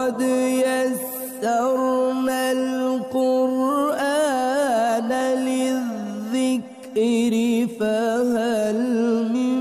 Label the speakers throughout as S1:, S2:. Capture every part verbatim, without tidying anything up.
S1: قد يسرنا القرآن للذكر فهل من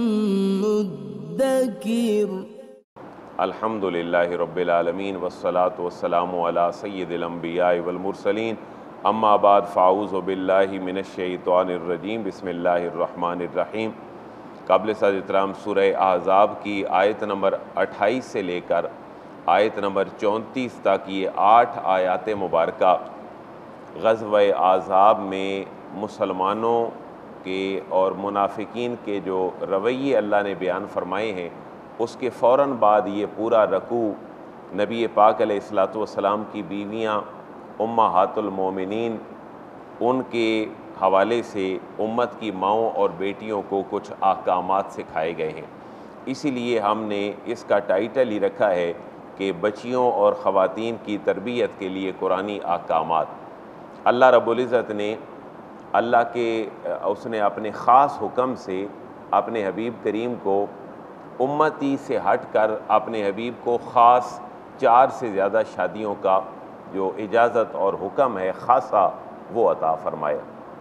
S1: मुद्दकिर।
S2: अल्हम्दुलिल्लाहि रब्बिल आलमीन वस्सलातु वस्सलामु अला सय्यिदिल अंबिया वल मुरसलीन अम्मा बाद फ़ाऊज़ु बिल्लाहि मिनश शैतानिर रजीम बिस्मिल्लाहिर रहमानिर रहीम। काबिल एहतराम सूरह अहज़ाब की आयत नंबर अट्ठाईस से लेकर आयत नंबर चौंतीस तक ये आठ आयात मुबारका ग़ज़वा अहज़ाब में मुसलमानों के और मुनाफिकीन के जो रवैये अल्लाह ने बयान फरमाए हैं, उसके फ़ौरन बाद ये पूरा रकू नबी पाक अलैहिस्सलातु वस्सलाम की बीवियाँ उम्महातुल मोमिनीन उनके हवाले से उम्मत की माओं और बेटियों को कुछ अहकामात सिखाए गए हैं। इसीलिए हमने इसका टाइटल ही रखा है कि बच्चियों और ख़वातीन की तरबियत के लिए कुरानी अहकामात। अल्लाह रब्बुल इज़्ज़त ने अल्लाह के उसने अपने ख़ास हुक्म से अपने हबीब करीम को उम्मती से हट कर अपने हबीब को ख़ास चार से ज़्यादा शादियों का जो इजाज़त और हुक्म है ख़ासा वो अता फ़रमाया।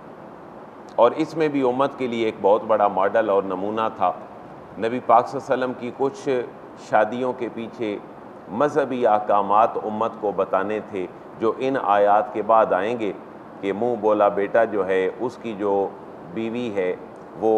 S2: और इसमें भी उम्मत के लिए एक बहुत बड़ा मॉडल और नमूना था। नबी पाक सल्लल्लाहु अलैहि वसल्लम की कुछ शादियों के पीछे मज़हबी अहकामात उम्मत को बताने थे, जो इन आयात के बाद आएंगे कि मुँह बोला बेटा जो है उसकी जो बीवी है वो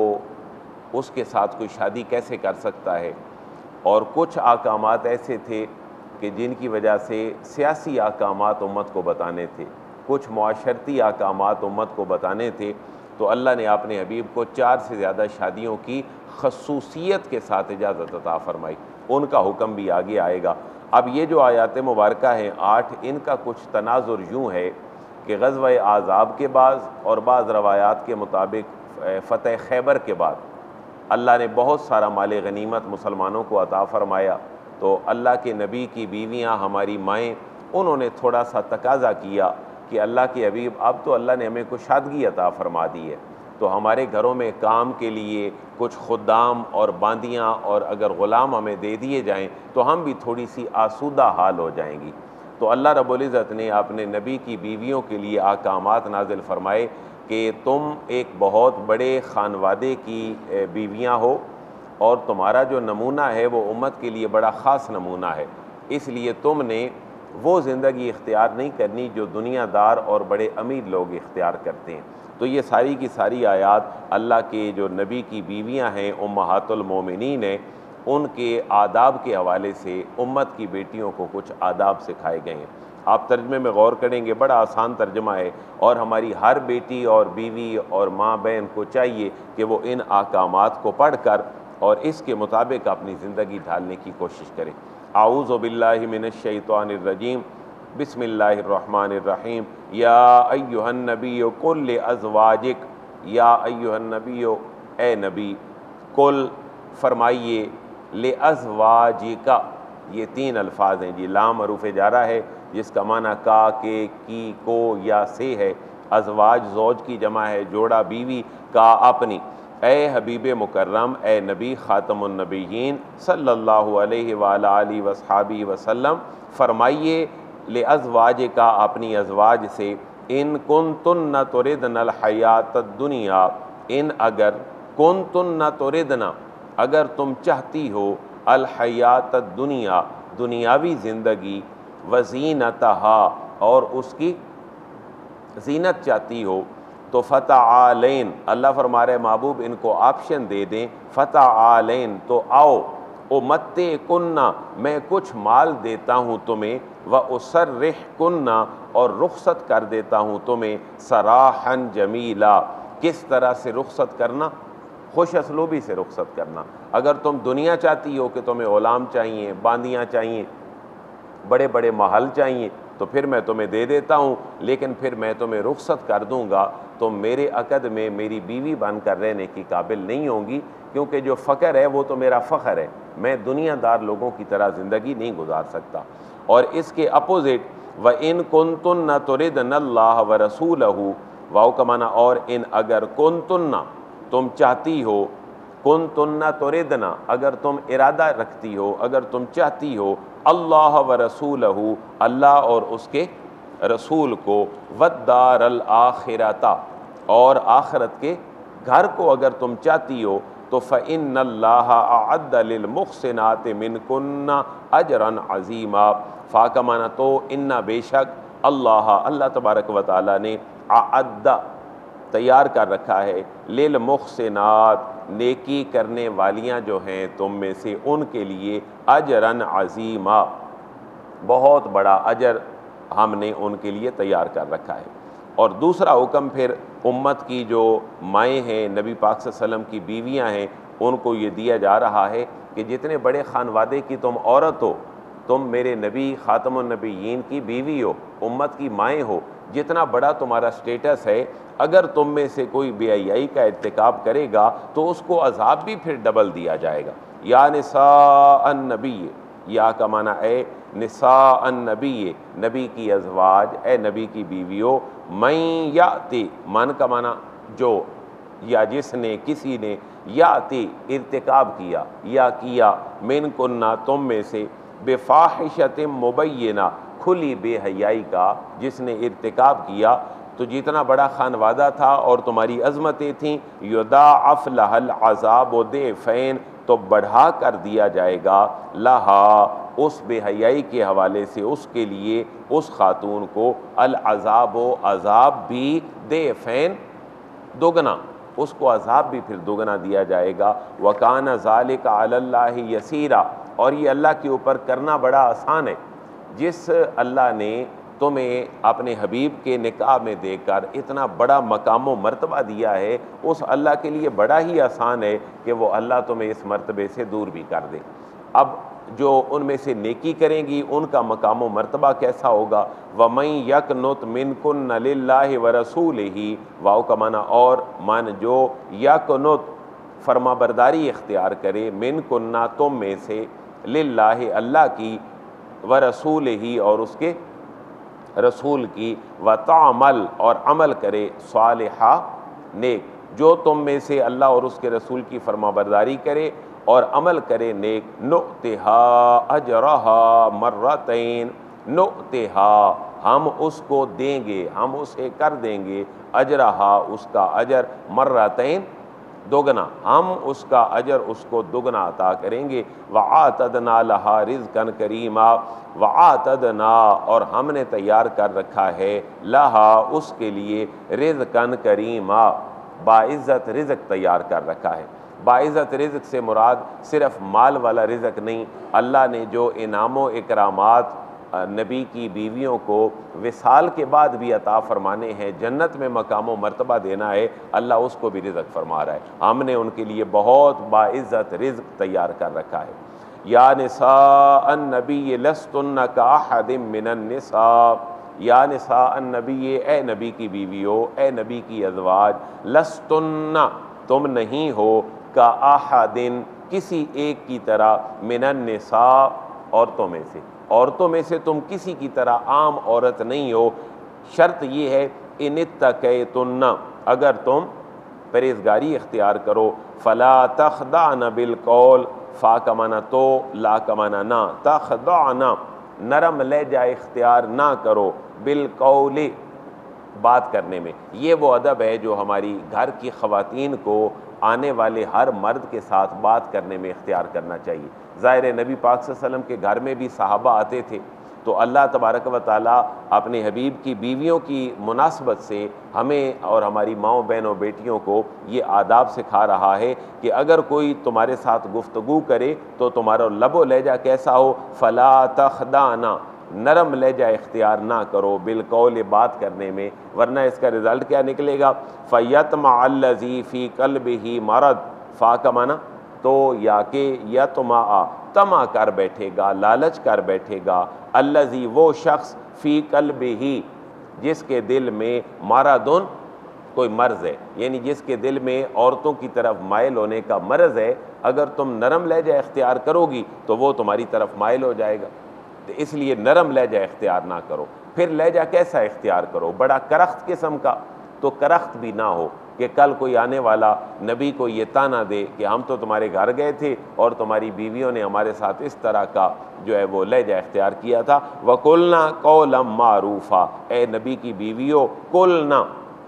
S2: उसके साथ कोई शादी कैसे कर सकता है। और कुछ अहकामात ऐसे थे कि जिनकी वजह से सियासी अहकामात उम्मत को बताने थे, कुछ मुआशरती अहकामात उम्मत को बताने थे। तो अल्लाह ने अपने हबीब को चार से ज़्यादा शादियों की खसूसियत के साथ इजाज़त अता फ़रमाई। उनका हुक्म भी आगे आएगा। अब ये जो आयात मुबारका हैं आठ, इनका कुछ तनाजुर यूँ है कि ग़ज़वा अहज़ाब के बाद और बाज़ रवायात के मुताबिक फ़तह खैबर के बाद अल्लाह ने बहुत सारा माल गनीमत मुसलमानों को अता फ़रमाया। तो अल्लाह के नबी की बीवियां हमारी माएँ, उन्होंने थोड़ा सा तकाज़ा किया कि अल्लाह के हबीब अब तो अल्लाह ने हमें कुशादगी अता फ़रमा दी है, तो हमारे घरों में काम के लिए कुछ खुद्दाम और बांदियाँ और अगर ग़ुलाम हमें दे दिए जाएँ तो हम भी थोड़ी सी आसूदा हाल हो जाएंगी। तो अल्लाह रब्बुल इज़्ज़त ने अपने नबी की बीवियों के लिए अहकामात नाज़िल फ़रमाए कि तुम एक बहुत बड़े ख़ानवादे की बीवियाँ हो और तुम्हारा जो नमूना है वो उम्मत के लिए बड़ा ख़ास नमूना है, इसलिए तुमने वो ज़िंदगी इख्तियार नहीं करनी जो दुनियादार और बड़े अमीर लोग इख्तियार करते हैं। तो ये सारी की सारी आयात अल्लाह के जो नबी की बीवियाँ हैं उम्महातुल मोमिनीन हैं, उनके आदाब के हवाले से उम्मत की बेटियों को कुछ आदाब सिखाए गए हैं। आप तर्जमे में गौर करेंगे, बड़ा आसान तर्जमा है और हमारी हर बेटी और बीवी और माँ बहन को चाहिए कि वो इन अहकामात को पढ़ कर और इसके मुताबिक अपनी ज़िंदगी ढालने की कोशिश करें। आऊज़ु बिल्लाहि मिनश शैतानिर रजीम बिस्मिल्लाहिर रहमानिर रहीम। या अय्युहन नबिय्यु कुल li अज़वाजिक, या अय्युहन नबिय्यु ए नबी, कुल फरमाइए, ले अज़वाजिका, ये तीन अल्फाज हैं जी। लाम अरूफ़ जारा है जिसका माना का, के, की, को या से है। अज़वाज ज़ौज की जमा है, जोड़ा बीवी का अपनी। ए हबीब मुकर्रम, ए नबी ख़ातमुन नबिय्यीन सल्लल्लाहु अलैहि वाला आलिहि वसहाबी वसल्लम, फरमाइए ले अज़वाज का, अपनी अज़वाज से, इन कुन्तुन्ना तुरिदनल हयातद दुनिया, इन अगर कुन्तुन्ना तुरिदना, अगर तुम चाहती हो, अल हयातद दुनिया, दुनियावी ज़िंदगी, वज़ीनतहा, और उसकी ज़ीनत चाहती हो, तो फ़तआलैन, अल्लाह फरमा रहे महबूब इनको ऑप्शन दे दें, फ़तआलैन, तो आओ, ओ मत्ते कुन्ना, मैं कुछ माल देता हूँ तुम्हें, व उसर्रिह कुन्ना, और रुखसत कर देता हूँ तुम्हें, सराहन जमीला, किस तरह से रुखसत करना, खुश असलूबी से रुखसत करना। अगर तुम दुनिया चाहती हो कि तुम्हें ग़ुलाम चाहिए, बांदियाँ चाहिए, बड़े बड़े महल चाहिए, तो फिर मैं तुम्हें दे देता हूँ, लेकिन फिर मैं तुम्हें रुखसत कर दूँगा, तुम मेरे अक़द में मेरी बीवी बनकर रहने की काबिल नहीं होंगी, क्योंकि जो फ़ख्र है वो तो मेरा फ़ख्र है, मैं दुनियादार लोगों की तरह ज़िंदगी नहीं गुजार सकता। और इसके अपोज़िट, व इन कुन्तुन्ना तुरिदनल्लाह व रसूलहू, वाओ का माना और, इन अगर कुन्तुन्ना, तुम चाहती हो, कुन तुन्ना तुरिदना, अगर तुम इरादा रखती हो, अगर तुम चाहती हो, अल्लाह व रसूलहू, अल्लाह और उसके रसूल को, वद्दार अल आखिरता, और आखिरत के घर को अगर तुम चाहती हो, तो फ़इन्नल्लाह अअद्द लिल मुहसिनात मिनकुन्ना अजरन अज़ीमा। फ़ा का माना तो, इन्ना बेशक, अल्लाह अल्लाह तबारक व तआला ने अअद्द तैयार कर रखा है, लिल मुहसिनात नेकी करने वालियाँ जो हैं तुम में से, उनके लिए अजरन अज़ीमा, बहुत बड़ा अजर हमने उनके लिए तैयार कर रखा है। और दूसरा हुक्म फिर उम्मत की जो माएँ हैं, नबी पाक सल्लल्लाहु अलैहि वसल्लम की बीवियाँ हैं, उनको ये दिया जा रहा है कि जितने बड़े खानवादे की तुम औरत हो, तुम मेरे नबी ख़ातमुन नबीयीन की बीवी हो, उम्मत की माएँ हो, जितना बड़ा तुम्हारा स्टेटस है, अगर तुम में से कोई बेहयाई का इर्तिकाब करेगा तो उसको अजाब भी फिर डबल दिया जाएगा। या निसाअन नबी, या का माना ए निसाअन नबी, नबी की अज़वाज, ए नबी की बीवियों, मैं याति, मन का माना जो, या जिसने, किसी ने, याति इर्तिकाब किया या किया, मिन कुन्ना तुम में से, बेफ़ाहिशत मुबय्यना, खुली बेहयाई का जिसने इर्तिकाब किया, तो जितना बड़ा खानवादा था और तुम्हारी अज़मतें थीं, युदाअफ़ लहल अज़ाब दैफ़ैन, तो बढ़ा कर दिया जाएगा, लहा उस बेहयाई के हवाले से उसके लिए, उस खातून को, अल अज़ाब अज़ाब भी दैफ़ैन दोगुना, उसको अज़ाब भी फिर दोगुना दिया जाएगा। वकाना ज़ालिका अलल्लाहि यसीरा, और ये अल्लाह के ऊपर करना बड़ा आसान है। जिस अल्लाह ने तुम्हें अपने हबीब के निकाह में देकर इतना बड़ा मकाम व मर्तबा दिया है, उस अल्लाह के लिए बड़ा ही आसान है कि वो अल्लाह तुम्हें इस मर्तबे से दूर भी कर दे। अब जो उनमें से नेकी करेंगी उनका मकाम व मर्तबा कैसा होगा, वमन यकनुत मिनकुन्न लिल्लाहि व रसूलिही, वाओ का माना और, मान जो, यकनुत फरमा बरदारी इख्तियार करे, मिनकुन्ना तुम में से, लिल्लाहि अल्लाह की, व रसूलिही और उसके रसूल की, व तामल और अमल करे, सालिहा नेक, जो तुम में से अल्लाह और उसके रसूल की फरमाबरदारी करे और अमल करे नेक, नुअतिहा अजरहा मर्रतैन, नुअतिहा हम उसको देंगे, हम उसे कर देंगे, अजरहा उसका अजर, मर्रतैन दोगुना, हम उसका अजर उसको दुगना अता करेंगे। वआतदना लहा रिज़्क़न करीमा, वआतदना और हमने तैयार कर रखा है, लहा उसके लिए, रिज़्क़न करीमा बाइज़्ज़त रिज़्क़ तैयार कर रखा है। बाइज़्ज़त रिज़्क़ से मुराद सिर्फ माल वाला रिज़्क़ नहीं, अल्लाह ने जो इनामो इकरामात नबी की बीवियों को विसाल के बाद भी अता फरमाने हैं, जन्नत में मकाम व मर्तबा देना है, अल्लाह उसको भी रिज़्क़ फरमा रहा है। हमने उनके लिए बहुत बाइज़्ज़त रिज़्क़ तैयार कर रखा है। या निसाअन नबी लस्तुन्ना का अहदिम मिनन निसा, या निसाअन नबी, ए नबी की बीवियों, ए नबी की अज़वाज, लस्तुन्ना तुम नहीं हो, का अहदिन किसी एक की तरह, मिनन निसा औरतों में से, औरतों में से तुम किसी की तरह आम औरत नहीं हो। शर्त ये है, इनित्तक़ैतुन्ना, अगर तुम परहेज़गारी इख्तियार करो, फ़ला तख़दाअन बिलक़ौल, फ़ा का माना तो, ला का माना ना, तख़दाअन नरम लहजा इख्तियार ना करो, बिलक़ौल बात करने में। ये वो अदब है जो हमारी घर की ख़वातीन को आने वाले हर मर्द के साथ बात करने में इख्तियार करना चाहिए। ज़ाहिर नबी पाक सल्लल्लाहु अलैहि वसल्लम के घर में भी सहाबा आते थे, तो अल्लाह तबारक व तआला अपने हबीब की बीवियों की मुनासबत से हमें और हमारी माँओं बहनों बेटियों को ये आदाब सिखा रहा है कि अगर कोई तुम्हारे साथ गुफ्तगू करे तो तुम्हारा लबो लहजा कैसा हो, फ़ला तख़दाना नरम लहजा इख्तियार ना करो, बिलकौल बात करने में, वरना इसका रिज़ल्ट क्या निकलेगा, फ़यतमअल्लज़ी फ़ी क़ल्बिही मरद, फ़ा का माना तो, या के, यतमा तमा कर बैठेगा, लालच कर बैठेगा, अल्लज़ी वो शख्स, फ़ी क़ल्बिही जिसके दिल में, मरदुन कोई मर्ज़ है, यानी जिसके दिल में औरतों की तरफ माइल होने का मर्ज़ है, अगर तुम नरम लहजा इख्तियार करोगी तो वो तुम्हारी तरफ माइल हो जाएगा। तो इसलिए नरम लहजा इख्तियार ना करो। फिर लहजा कैसा इख्तियार करो, बड़ा करख्त किस्म का, तो करख्त भी ना हो, कि कल कोई आने वाला नबी को ये ताना दे कि हम तो तुम्हारे घर गए थे और तुम्हारी बीवियों ने हमारे साथ इस तरह का जो है वो लहजा इख्तियार किया था। वकुलना कौलम मारूफा, ए नबी की बीवियों कुलना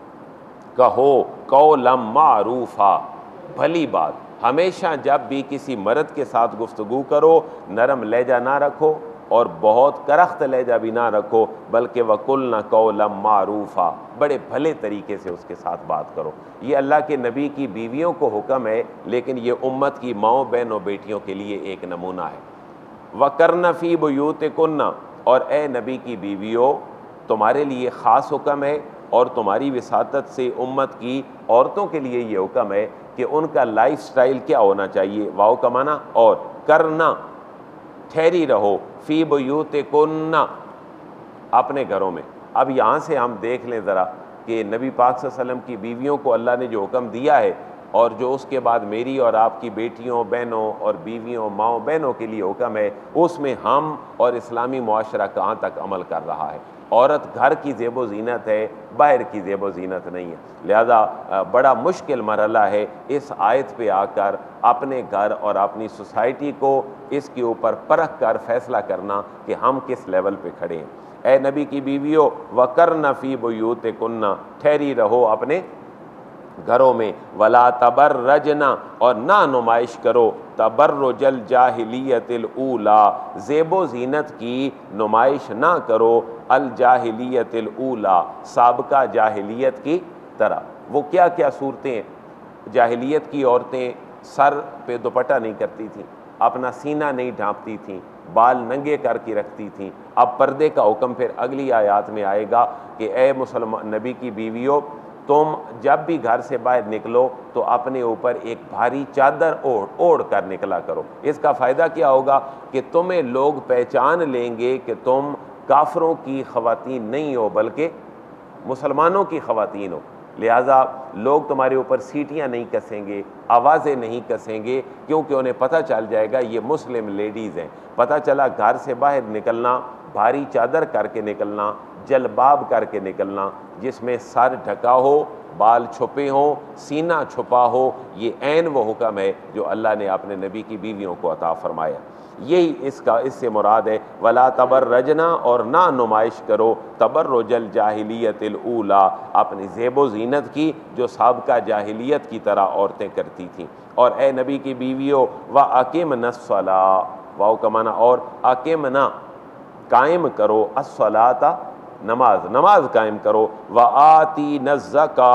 S2: कहो कौलम मारूफा, भली बात। हमेशा जब भी किसी मर्द के साथ गुफ्तगू करो नरम लहजा ना रखो और बहुत करख्त लहजा भी ना रखो, बल्कि वकुलना कौलम मारूफा, बड़े भले तरीके से उसके साथ बात करो। ये अल्लाह के नबी की बीवियों को हुक्म है, लेकिन ये उम्मत की माओ बहनों बेटियों के लिए एक नमूना है। वकरना फी बुयूतिकुन्ना, और ए नबी की बीवियों तुम्हारे लिए ख़ास हुक्म है और तुम्हारी विसातत से उम्मत की औरतों के लिए ये हुक्म है कि उनका लाइफ स्टाइल क्या होना चाहिए। वाओ कमाना और करना, ठहरी रहो, फी बुयूतिकुन्ना, अपने घरों में। अब यहाँ से हम देख लें ज़रा कि नबी पाक सल्लल्लाहु अलैहि वसल्लम की बीवियों को अल्लाह ने जो हुक्म दिया है और जो उसके बाद मेरी और आपकी बेटियों बहनों और बीवियों माओ बहनों के लिए हुक्म है, उसमें हम और इस्लामी मुआशरा कहाँ तक अमल कर रहा है। औरत घर की ज़ेबो ज़ीनत है, बाहर की ज़ेबो ज़ीनत नहीं है। लिहाजा बड़ा मुश्किल मरहला है इस आयत पे आकर अपने घर और अपनी सोसाइटी को इसके ऊपर परख कर फैसला करना कि हम किस लेवल पे खड़े हैं। ए नबी की बीवियों वकरना फी बुयूतिकुन्ना, ठहरी रहो अपने घरों में। वला तबर्रजना, और ना नुमाइश करो तबर्रुजल जाहिलियतिल ऊला, ज़ेबो ज़ीनत की नुमाइश ना करो अल जाहिलियतिल ऊला, साबका जाहिलियत की तरह। वो क्या क्या सूरतें जाहिलियत की औरतें सर पे दुपट्टा नहीं करती थीं, अपना सीना नहीं ढांपती थीं, बाल नंगे करके रखती थीं। अब पर्दे का हुक्म फिर अगली आयत में आएगा कि ए मुसलमान नबी की बीवियों, तुम जब भी घर से बाहर निकलो तो अपने ऊपर एक भारी चादर ओढ़ ओढ़ कर निकला करो। इसका फ़ायदा क्या होगा कि तुम्हें लोग पहचान लेंगे कि तुम काफरों की ख़वातीन नहीं हो बल्कि मुसलमानों की ख़वातीन हो। लिहाजा लोग तुम्हारे ऊपर सीटियां नहीं कसेंगे, आवाज़ें नहीं कसेंगे, क्योंकि उन्हें पता चल जाएगा ये मुस्लिम लेडीज़ हैं। पता चला घर से बाहर निकलना, भारी चादर करके निकलना, जलबाब करके निकलना, जिसमें सर ढका हो, बाल छुपे हों, सीना छुपा हो, ये ऐन वो हुक्म है जो अल्लाह ने अपने नबी की बीवियों को अता फरमाया। यही इसका इससे मुराद है वला तबर्रजना, और ना नुमाइश करो तबर्रुजल जाहिलियतिल ऊला, अपनी ज़ेबो ज़ीनत की जो साबका जाहिलियत की तरह औरतें करती थीं। और ए नबी की बीवियों व अकीमना स्सला, वाओ कमाना और अकीमना, कायम करो अस्सलाता, नमाज नमाज कायम करो, व आती न ज़का,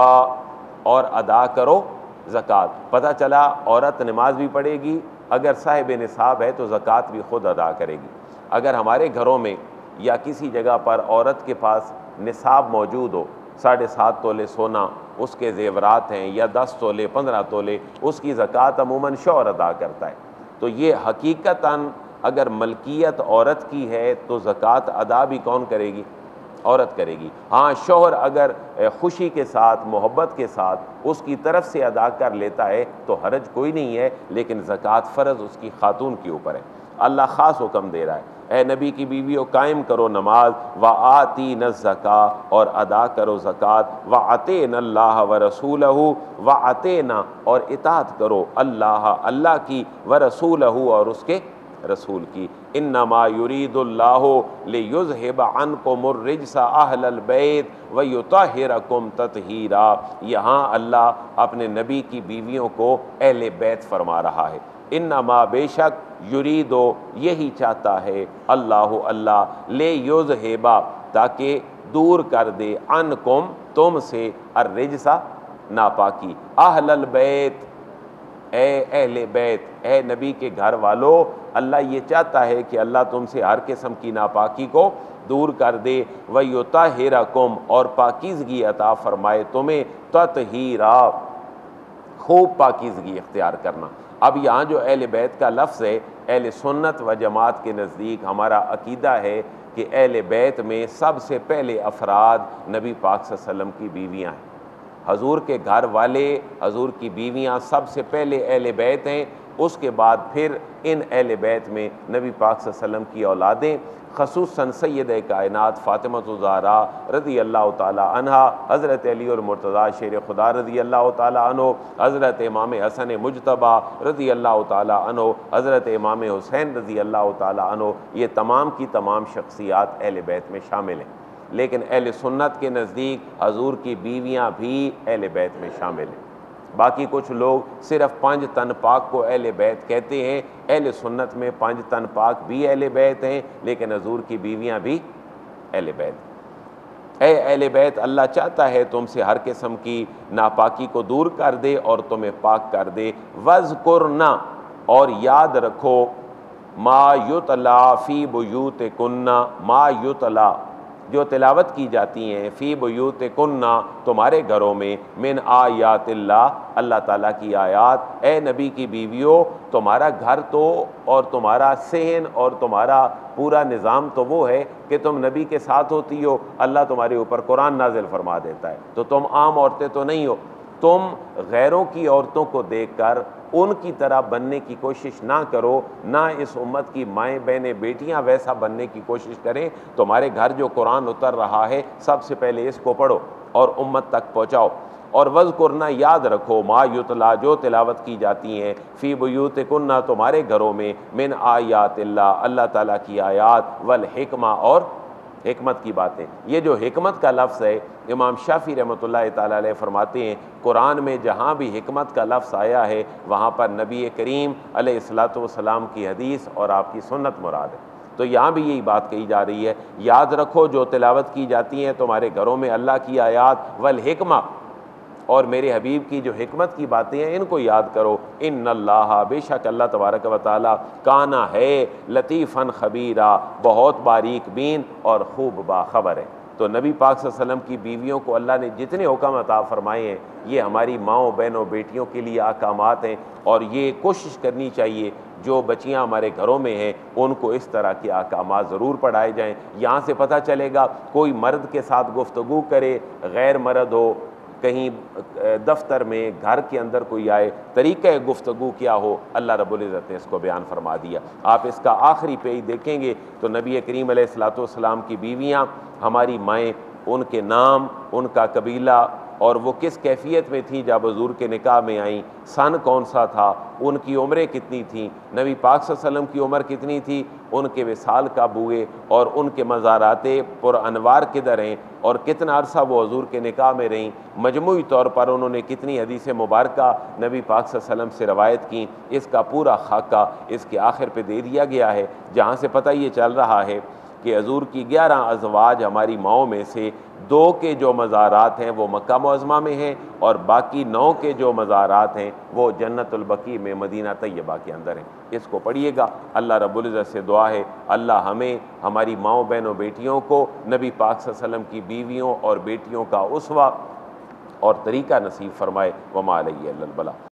S2: और अदा करो ज़कात। पता चला औरत नमाज भी पढ़ेगी, अगर साहिब निसाब है तो ज़कात भी खुद अदा करेगी। अगर हमारे घरों में या किसी जगह पर औरत के पास निसाब मौजूद हो, साढ़े सात तोले सोना उसके ज़ेवरात हैं, या दस तोले पंद्रह तोले, उसकी ज़कात अमूमन शौहर अदा करता है। तो ये हकीकतन अगर मलकियत औरत की है तो ज़कात अदा भी कौन करेगी? औरत करेगी। हाँ, शौहर अगर खुशी के साथ मोहब्बत के साथ उसकी तरफ से अदा कर लेता है तो हरज कोई नहीं है, लेकिन ज़कात फ़र्ज़ उसकी खातून के ऊपर है। अल्लाह ख़ास हुक्म दे रहा है, ए नबी की बीवियों कायम करो नमाज, व आती न ज़का, और अदा करो ज़कात, व अते न अल्लाह व रसूलहू, व अते न, और इताअत करो अल्लाह अल्लाह की, व रसूलहू, और उसके रसूल की। इन्नमा युरीदुल्लाहु लियुज़हिबा अन्कुमुर रिज्सा अहलल बैत व युतहिरकुम तत्हीरा। यहाँ अल्लाह अपने नबी की बीवियों को अहले बैत फरमा रहा है। इन्नमा, बेशक, युरीदो, यही चाहता है, अल्लाह अल्लाह, ले युज़हिबा, ताकि दूर कर दे, अन्कुम, तुम से, अर रिज्सा, नापाकी, अहलल बैत, ए अहले बैत, ए नबी के घर वालों, अल्लाह ये चाहता है कि अल्लाह तुमसे हर किस्म की नापाकी को दूर कर दे, व युतहिरकुम, और पाकीज़गी अता फरमाए तुम्हें, तत्हीरा, खूब पाकीज़गी इख्तियार करना। अब यहाँ जो अहले बैत का लफ्ज़ है, अहले सुन्नत व जमात के नज़दीक हमारा अकीदा है कि अहले बैत में सबसे पहले अफराद नबी पाक सल्लल्लाहु अलैहि वसल्लम की बीवियाँ हैं। हजूर के घर वाले, हजूर की बीवियाँ सबसे पहले अहले बैत हैं, उसके बाद फिर इन अहले बैत में नबी पाक सल्लल्लाहु अलैहि वसल्लम की औलादें, ख़ुसूसन सैयद कायनात फ़ातिमतुज़ ज़हरा रज़ी अल्लाह ताला अन्हा, हज़रत अली और मुर्तज़ा शेर खुदा रज़ी अल्लाह ताला अन्हो, हज़रत इमाम हसन मुजतबा रज़ी अल्लाह ताला अन्हो, हज़रत इमाम हुसैन रज़ी अल्लाह ताला अन्हो, ये तमाम की तमाम शख्सियात अहले बैत में शामिल हैं। लेकिन अहले सुन्नत के नज़दीक हजूर की बीवियाँ भी अहले बैत में शामिल हैं। बाकी कुछ लोग सिर्फ पंज तन पाक को अहले बैत कहते हैं। अहले सुन्नत में पंज तन पाक भी अहले बैत हैं, लेकिन हजूर की बीवियाँ भी अहले बैत। ए अहले बैत, अल्लाह चाहता है तुमसे हर किस्म की नापाकी को दूर कर दे और तुम्हें पाक कर दे। वज़कुरना, और याद रखो, मा युतला फ़ी बुयूतिकुन्ना, मा युतला, जो तिलावत की जाती हैं, फ़ी बुयूतिकुन्ना, तुम्हारे घरों में, मिन आयातिल्लाह, अल्लाह ताला की आयात। ए नबी की बीवियों, तुम्हारा घर तो और तुम्हारा सहन और तुम्हारा पूरा निज़ाम तो वो है कि तुम नबी के साथ होती हो, अल्लाह तुम्हारे ऊपर कुरान नाजिल फरमा देता है, तो तुम आम औरतें तो नहीं हो। तुम गैरों की औरतों को देखकर उनकी तरह बनने की कोशिश ना करो, ना इस उम्मत की माएँ बहनें बेटियां वैसा बनने की कोशिश करें। तुम्हारे घर जो कुरान उतर रहा है, सबसे पहले इसको पढ़ो और उम्मत तक पहुँचाओ। और वज़कुरना, याद रखो, मा युतला, जो तिलावत की जाती हैं, फ़ी बुयूतिकुन्ना, तुम्हारे घरों में, मिन आयातिल्लाह, अल्लाह ताला की आयात, वल हिकमा, और हिकमत की बातें। ये जो हिकमत का लफ्ज़ है, इमाम शाफ़ी रहमतुल्लाह ताला अलैह फरमाते हैं, कुरान में जहाँ भी हिकमत का लफ्ज़ आया है, वहाँ पर नबी करीम अलैहिस्सलातु वस्सलाम की हदीस और आपकी सुन्नत मुराद है। तो यहाँ भी यही बात कही जा रही है, याद रखो जो तिलावत की जाती हैं तुम्हारे घरों में, अल्लाह की आयात, वल हिकमा, और मेरे हबीब की जो हिकमत की बातें हैं, इनको याद करो। इन्नल्लाह, बेशक अल्लाह तबारक व तआला, काना है, लतीफ़न खबीरा, बहुत बारीक बीन और खूब बाखबर है। तो नबी पाक सल्लल्लाहु अलैहि वसल्लम की बीवियों को अल्लाह ने जितने हुक्म अता फरमाए हैं, ये हमारी माँओं बहनों बेटियों के लिए अहकामात हैं, और ये कोशिश करनी चाहिए जो बच्चियाँ हमारे घरों में हैं उनको इस तरह के अहकामात ज़रूर पढ़ाए जाएँ। यहाँ से पता चलेगा, कोई मर्द के साथ गुफ्तगू करे, गैर मर्द हो, कहीं दफ्तर में, घर के अंदर कोई आए, तरीक़ा गुफ्तगू क्या हो, अल्लाह रब्बुल इज़्ज़त ने इसको बयान फरमा दिया। आप इसका आखिरी पेज देखेंगे तो नबी करीम अलैहिस्सलातु वस्सलाम की बीवियाँ, हमारी माएँ, उनके नाम, उनका कबीला और वो किस कैफियत में थी जब हुज़ूर के निकाह में आई, सन कौन सा था, उनकी उम्रें कितनी थी, नबी पाक सल्लल्लाहु अलैहि वसल्लम की उम्र कितनी थी, उनके विसाल कब हुए और उनके मज़ाराते पुरअनवार किधर हैं और कितना अरसा वो हुज़ूर के निकाह में रहीं। मजमूई तौर पर उन्होंने कितनी हदीस मुबारका नबी पाक सल्लल्लाहु अलैहि वसल्लम से रवायत की, इसका पूरा खाका इसके आखिर पे दे दिया गया है, जहाँ से पता ये चल रहा है कि हजूर की ग्यारह अज़वाज हमारी माओं में से दो के जो मज़ारात हैं वो मक्का मुअज़्ज़मा में हैं और बाकी नौ के जो मज़ारात हैं वो जन्नतुल बकी में मदीना तैयबा के अंदर हैं। इसको पढ़िएगा। अल्लाह रब्बुल इज़्ज़त से दुआ है, अल्लाह हमें, हमारी माओं बहनों बेटियों को नबी पाक सल्लल्लाहु अलैहि वसल्लम की बीवियों और बेटियों का उसवा और तरीक़ा नसीब फरमाए। वमा अलैहि इल्लल बलाग।